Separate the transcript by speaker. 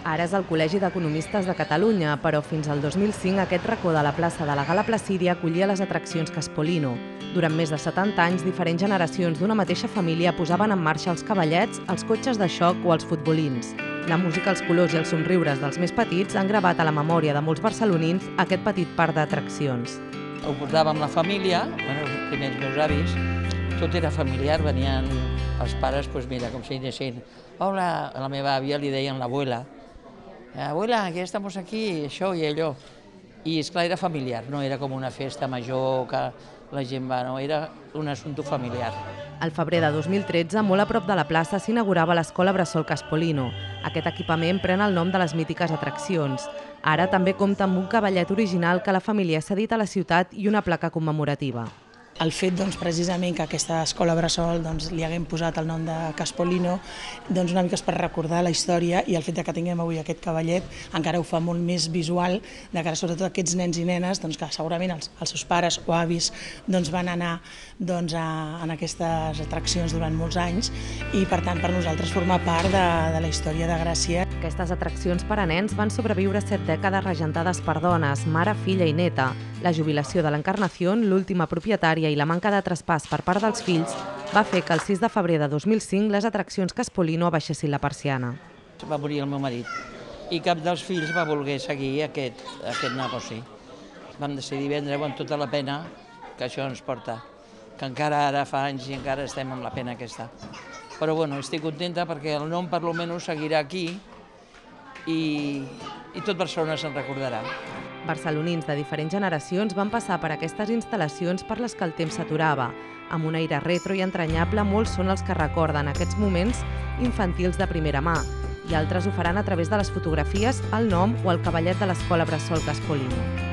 Speaker 1: Ara és el Col·legi d'Economistes de Catalunya, però fins al 2005 aquest racó de la plaça de la Gala Placídia acollia les atraccions Caspolino. Durant més de 70 anys, diferents generacions d'una mateixa família posaven en marxa els cavallets, els cotxes de xoc o els futbolins. La música, els colors i els somriures dels més petits han gravat a la memòria de molts barcelonins aquest petit parc d'atraccions.
Speaker 2: Ho portàvem la família, primer els meus avis, tot era familiar, venien els pares, doncs mira, com si anessin. Hola, a la meva àvia li deien l'abuela. Abuela, que estamos aquí, això i allò. I esclar, era familiar, no era com una festa major que la gent va, no, era un assumpte familiar.
Speaker 1: Al febrer de 2013, molt a prop de la plaça, s'inaugurava l'escola Bressol Caspolino. Aquest equipament pren el nom de les mítiques atraccions. Ara també compta amb un cavallet original que la família ha cedit a la ciutat i una placa commemorativa.
Speaker 3: El fet precisament que a aquesta escola Bressol li haguem posat el nom de Caspolino una mica és per recordar la història, i el fet que tinguem avui aquest cavallet encara ho fa molt més visual de cara sobretot a aquests nens i nenes que segurament els seus pares o avis van anar en aquestes atraccions durant molts anys, i per tant per nosaltres forma part de la història de Gràcia.
Speaker 1: Aquestes atraccions per a nens van sobreviure 7 dècades regentades per dones, mare, filla i neta. La jubilació de l'Encarnación, l'última propietària, i la manca de traspàs per part dels fills va fer que el 6 de febrer de 2005 les atraccions Caspolino abaixessin la persiana.
Speaker 2: Va morir el meu marit i cap dels fills va voler seguir aquest negoci. Vam decidir vendre-ho amb tota la pena que això ens porta, que encara ara fa anys i encara estem amb la pena aquesta. Però bueno, estic contenta perquè el nom per almenys seguirà aquí i tot Barcelona se'n recordarà.
Speaker 1: Barcelonins de diferents generacions van passar per aquestes instal·lacions per les que el temps s'aturava. Amb un aire retro i entranyable, molts són els que recorden aquests moments infantils de primera mà, i altres ho faran a través de les fotografies, el nom o el cavallet de l'escola Bressol Caspolino.